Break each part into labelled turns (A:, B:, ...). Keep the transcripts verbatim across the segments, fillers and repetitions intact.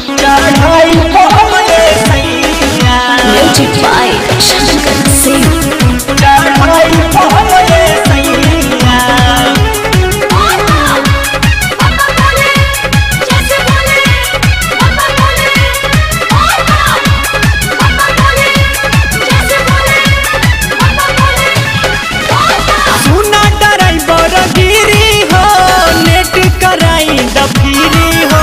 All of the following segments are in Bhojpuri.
A: चढ़ाई हमरे सैया
B: म्यूजिक बाय शंकर सिंह।
A: चढ़ाई हमरे सैया सुना ड्राइवर गिरी हो नेट कराई दफीरी हो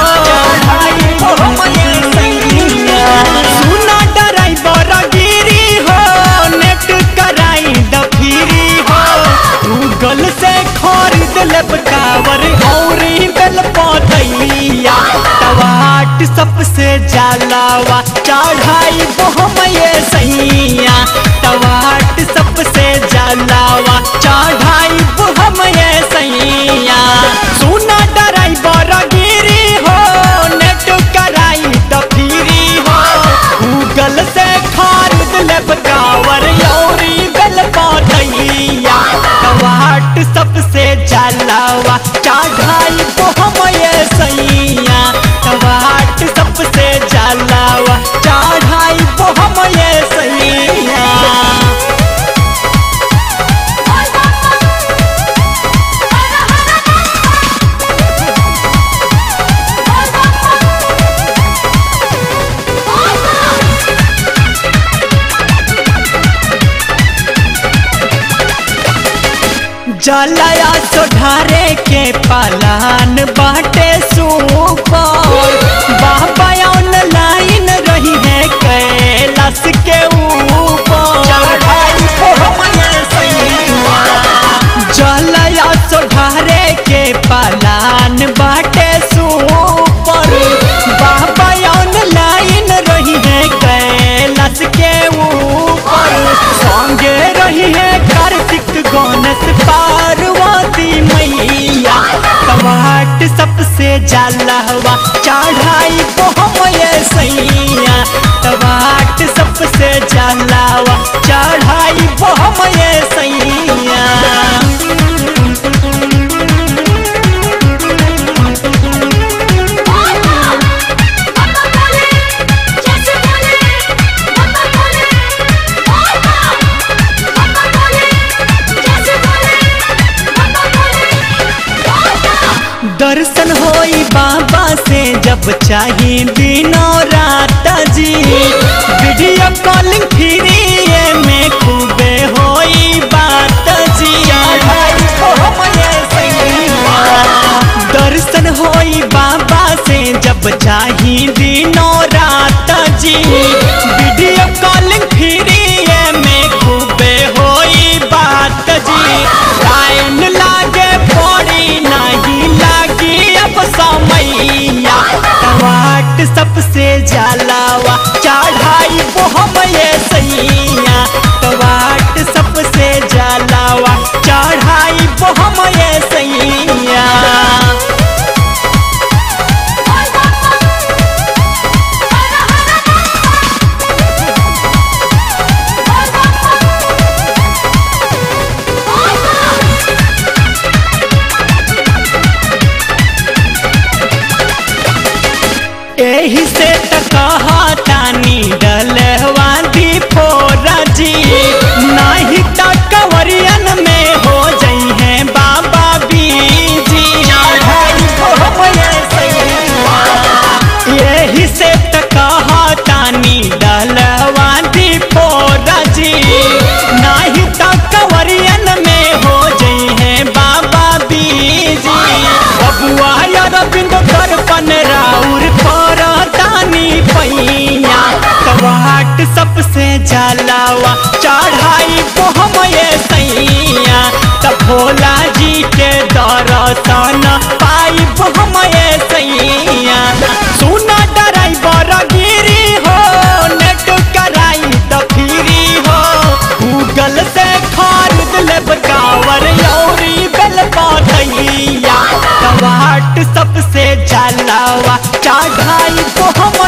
A: सुना ड्राइवर गिरी हो नेट कराई दफीरी हो गूगल से खरीद लेब कावर और बेल पौधैया तवाट सबसे जलावा चढ़ाई हमरे सैया तवाट सबसे जलावा चढ़ाई हमरे सैया सुना ड्राइवर गिरी हो नेट कराई दफीरी हो गूगल से खरीद लेब कावर और बेल पौधैया तवाट सबसे जलावा चढ़ाई हमरे सैया तवाट सबसे जलावा चढ़ाई हमरे सैया जलाया सोढ़ारे के पालान बाटे सुपर बाबा ऑनलाइन रही है कैलाश के ऊपर जलाया सोढ़ारे के पालान बाटे सुपर बाबा ऑनलाइन रही है कैलाश के ऊपर संगे रही है कार्तिक गणेश पार्वती मैया तवाट सबसे जलावा चढ़ाई हमरे सैया तवाट सबसे जलावा चढ़ाई हमरे सैया दर्शन होई बाबा से जब चाही दिनों रात जी वीडियो कॉलिंग फ्री में खूबे होई बात जी दर्शन होई बाबा से जब चाही दिनों रात जी वीडियो कॉलिंग फ्री में खूबे होई बात जी लाइन लागे पड़ी नहीं लागी अब समैया तवाट सबसे जलावा चढ़ाई हमरे सैया तवाट सबसे जलावा चढ़ाई हमरे सैया एही से कहतानी डलवा दी फोरा जी नहीं तो कंवरियन में हो जाई है बाबा बीजी यही से कहतानी डलवा दी फोरा जी नहीं तो कंवरियन में हो जाई है बाबा बीजी बबुआ अरविंद दर्पण राउर तानी पैया तवाट सबसे जलावा चढ़ाई हमरे सैया तब भोला जी के दर्शन पाई हमरे सैया सुना ड्राइवर गिरी हो नेट कराई दफीरी हो गूगल से खरीद लेब कावर और बेल पौधैया तवाट सबसे जलावा चढ़ाई हमरे